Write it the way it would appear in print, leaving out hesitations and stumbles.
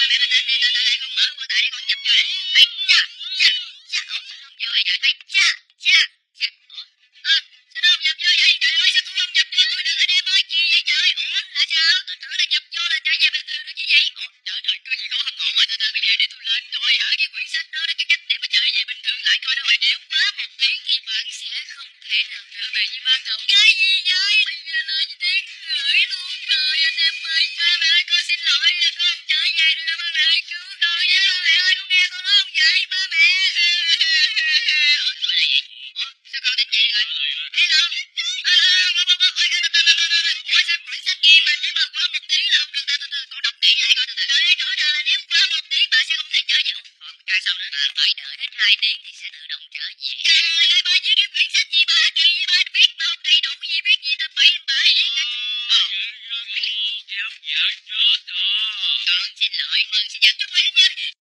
mẹ bình tĩnh đi, từ từ đây con mở quan tài để con nhập cho nè. Ấy cha, cha, cha, ủa sao không vô vậy trời? Ấy cha, cha, cha, ủa, sao đâu không nhập vô vậy? Trời ơi sao tôi không nhập vô? Tôi được anh em ơi, gì vậy trời? Ủa là sao? Tôi tưởng là nhập vô là trở về bình thường được chứ gì? Ủa trời trời, có gì không ổn rồi, từ từ bây giờ để tôi lên coi hả cái quyển sách đó, cái cách để mà trở về bình thường lại coi đâu rồi. Nếu quá 1 tiếng thì bạn sẽ không thể nào trở về như ban đầu. Cái gì vậy? Bây giờ là tiếng gửi luôn rồi anh em ơi. Ba mẹ ơi con xin lỗi, con không trở về được đâu ba mẹ ơi, cứu con với ba mẹ ơi, con nghe con nói không vậy ba mẹ. Ủa tôi là vậy? Ủa sao con tỉnh dậy rồi? Hello. Ủa sao quyển sách kia mà nếu mà quá 1 tiếng là không được ta? Từ từ con đọc kỹ lại coi từ từ. Ở đây rõ ràng là nếu quá 1 tiếng bà sẽ không thể trở về. Còn trang sau nữa bà phải đợi hết 2 tiếng thì sẽ tự động trở về. Trời ơi ba viết cái quyển sách gì ba kỳ vậy ba, viết mà không đầy đủ gì, viết gì ta bậy bạ gì cái. Con xin lỗi, mừng sinh nhật chúc mừng sinh nhật.